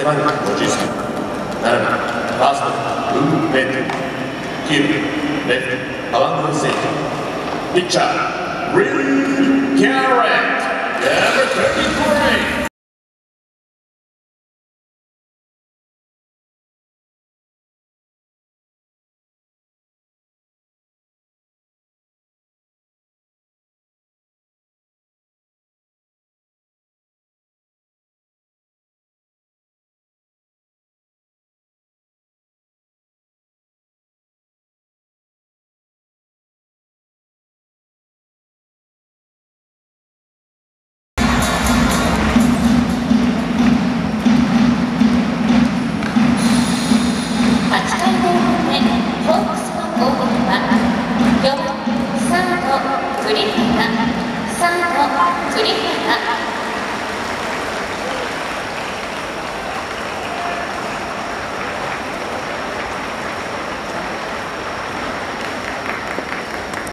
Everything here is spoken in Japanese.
背番号53、7番ファーストウー・ベント、9番レフトハワンド・セイト、ピッチャーリン・キャレット、number 33